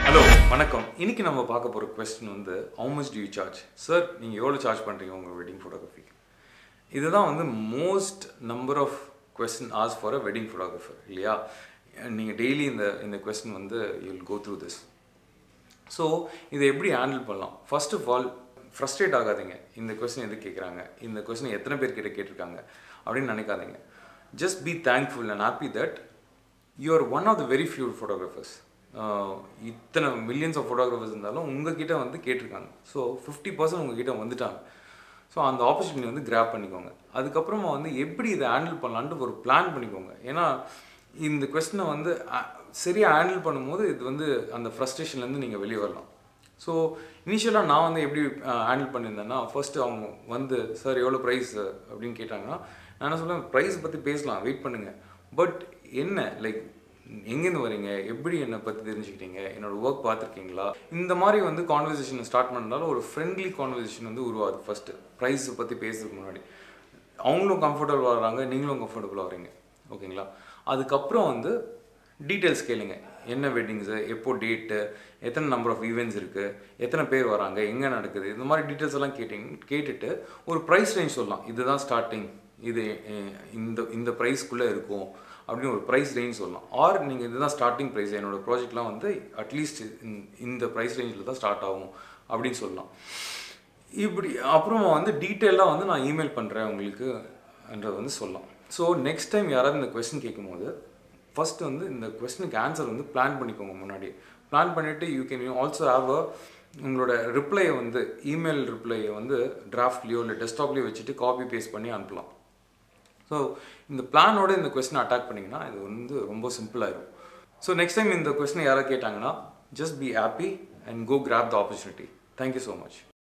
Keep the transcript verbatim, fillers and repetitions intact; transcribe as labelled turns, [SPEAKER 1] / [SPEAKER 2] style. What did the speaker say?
[SPEAKER 1] Hello, வணக்கம். இன்னைக்கு நம்ம பார்க்க போற क्वेश्चन வந்து how much do you charge? Sir, நீங்க எவ்வளவு சார்ஜ் பண்றீங்க உங்க வெட்டிங் ஃபோட்டோகிராஃபிக்கு? இதுதான் வந்து most number of question asked for a wedding photographer இல்லையா? நீங்க டெய்லி இந்த இந்த क्वेश्चन வந்து you will go through this. So, இதை எப்படி ஹேண்டில் பண்ணலாம்? First of all, frustrate ஆகாதீங்க. இந்த क्वेश्चन எதுக்கு கேக்குறாங்க? இந்த क्वेश्चन எத்தனை பேர் கிட்ட கேட்டிருக்காங்க அப்படினு நினைக்காதீங்க. Just be thankful and happy that you are one of the very few photographers. இத்தனை மில்லியன்ஸ் ஆஃப் ஃபோட்டோகிராஃபர்ஸ் இருந்தாலும் உங்ககிட்ட வந்து கேட்டிருக்காங்க. ஸோ ஃபிஃப்டி பர்சன்ட் உங்ககிட்ட வந்துட்டாங்க. ஸோ அந்த ஆப்பர்ச்சுனிட்டி வந்து கிராப் பண்ணிக்கோங்க. அதுக்கப்புறமா வந்து எப்படி இதை ஹேண்டில் பண்ணலான்ட்டு ஒரு பிளான் பண்ணிக்கோங்க. ஏன்னா இந்த கொஸ்டினை வந்து சரியாக ஹேண்டில் பண்ணும்போது இது வந்து அந்த ஃப்ரஸ்ட்ரேஷன்லேருந்து நீங்கள் வெளியே வரலாம். ஸோ இனிஷியலாக நான் வந்து எப்படி ஹேண்டில் பண்ணியிருந்தேன்னா, ஃபர்ஸ்ட்டு அவங்க வந்து சார் எவ்வளோ ப்ரைஸ் அப்படின்னு கேட்டாங்கன்னா, நான் என்ன சொல்லுவேன், ப்ரைஸ் பற்றி பேசலாம், வெயிட் பண்ணுங்கள். பட் என்ன லைக் எங்கேருந்து வரீங்க, எப்படி என்னை பற்றி தெரிஞ்சுக்கிட்டீங்க, என்னோடய ஒர்க் பார்த்துருக்கீங்களா, இந்த மாதிரி வந்து கான்வர்சேஷனை ஸ்டார்ட் பண்ணாலும் ஒரு ஃப்ரெண்ட்லி கான்வர்சேஷன் வந்து உருவாது. ஃபஸ்ட்டு ப்ரைஸை பற்றி பேசுறதுக்கு முன்னாடி அவங்களும் கம்ஃபர்டபுள் வராங்க, நீங்களும் கம்ஃபர்டபுளாக வரீங்க. ஓகேங்களா? அதுக்கப்புறம் வந்து டீட்டெயில்ஸ் கேளுங்க. என்ன வெட்டிங்ஸு, எப்போ டேட்டு, எத்தனை நம்பர் ஆஃப் ஈவெண்ட்ஸ் இருக்குது, எத்தனை பேர் வராங்க, எங்கே நடக்குது, இந்த மாதிரி டீட்டெயில்ஸ் எல்லாம் கேட்டிங்க கேட்டுட்டு ஒரு ப்ரைஸ் ரேஞ்ச் சொல்லலாம். இதுதான் ஸ்டார்டிங், இது இந்த இந்த ப்ரைஸ்க்குள்ளே இருக்கும் அப்படின்னு ஒரு ப்ரைஸ் ரேஞ்ச் சொல்லலாம். ஆர் நீங்கள் இதுதான் ஸ்டார்டிங் ப்ரைஸ், என்னோடய ப்ராஜெக்ட்லாம் வந்து அட்லீஸ்ட் இந்த ப்ரைஸ் ரேஞ்சில் தான் ஸ்டார்ட் ஆகும் அப்படின்னு சொல்லலாம். இப்படி அப்புறமா வந்து டீட்டெயிலாக வந்து நான் இமெயில் பண்ணுறேன் உங்களுக்கு என்றதை வந்து சொல்லலாம். ஸோ நெக்ஸ்ட் டைம் யாராவது இந்த கொஸ்டின் கேட்கும்போது ஃபஸ்ட்டு வந்து இந்த கொஸ்டினுக்கு ஆன்சர் வந்து பிளான் பண்ணிக்கோங்க. முன்னாடி பிளான் பண்ணிவிட்டு you can you also have a உங்களோட ரிப்ளையை வந்து இமெயில் ரிப்ளையை வந்து டிராஃப்ட்லேயோ இல்லை டெஸ்க்டாப்லேயோ வச்சுட்டு காப்பி பேஸ்ட் பண்ணி அனுப்பலாம். ஸோ இந்த பிளானோட இந்த கொஸ்டினை அட்டாக் பண்ணிங்கன்னா இது வந்து ரொம்ப சிம்பிளாகிடும். ஸோ நெக்ஸ்ட் டைம் இந்த கொஸ்டினை யாராவது கேட்டாங்கன்னா just be happy and go grab the opportunity. Thank you so much.